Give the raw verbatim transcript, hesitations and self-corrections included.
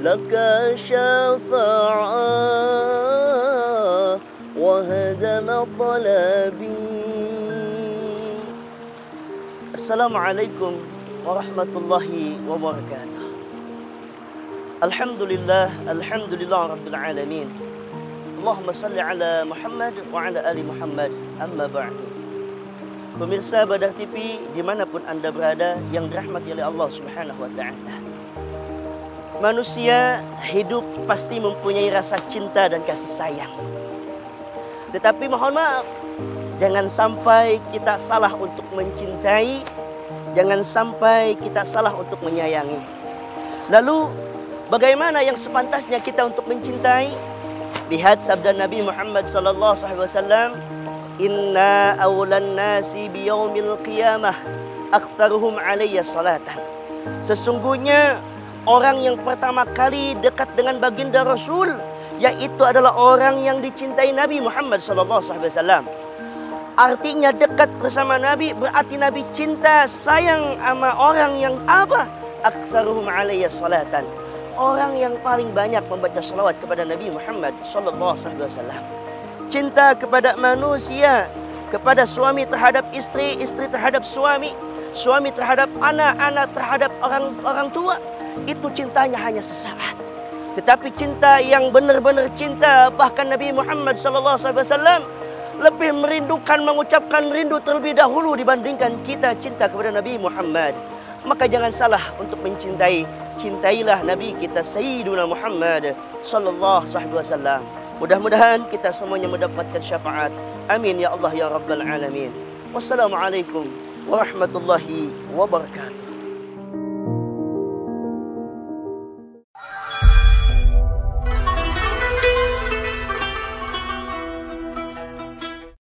لك شفاعة وهدم طلبي. السلام عليكم ورحمة الله وبركاته. الحمد لله الحمد لله رب العالمين. اللهم صل على Muhammad wa ala ali Muhammad. Amma ba'du. Pemirsa Badar T V dimanapun Anda berada yang dirahmati oleh Allah Subhanahu wa Ta'ala. Manusia hidup pasti mempunyai rasa cinta dan kasih sayang. Tetapi mohon maaf, jangan sampai kita salah untuk mencintai, jangan sampai kita salah untuk menyayangi. Lalu bagaimana yang sepantasnya kita untuk mencintai? Lihat sabda Nabi Muhammad sallallahu alaihi wasallam, "Inna awlan nasi biyaumil qiyamah aktsaruhum alayya salatan." Sesungguhnya orang yang pertama kali dekat dengan baginda Rasul yaitu adalah orang yang dicintai Nabi Muhammad sallallahu alaihi wasallam. Artinya dekat bersama Nabi berarti Nabi cinta sayang sama orang yang apa? Aktsaruhum alayya salatan. Orang yang paling banyak membaca salawat kepada Nabi Muhammad sallallahu alaihi wasallam. Cinta kepada manusia, kepada suami terhadap istri, istri terhadap suami, suami terhadap anak, anak terhadap orang orang tua, itu cintanya hanya sesaat. Tetapi cinta yang benar-benar cinta, bahkan Nabi Muhammad sallallahu alaihi wasallam lebih merindukan, mengucapkan rindu terlebih dahulu dibandingkan kita cinta kepada Nabi Muhammad. Maka jangan salah untuk mencintai. Cintailah Nabi kita Sayyiduna Muhammad sallallahu alaihi wasallam. Mudah-mudahan kita semuanya mendapatkan syafaat. Amin ya Allah ya Rabbal Alamin. Wassalamualaikum warahmatullahi wabarakatuh.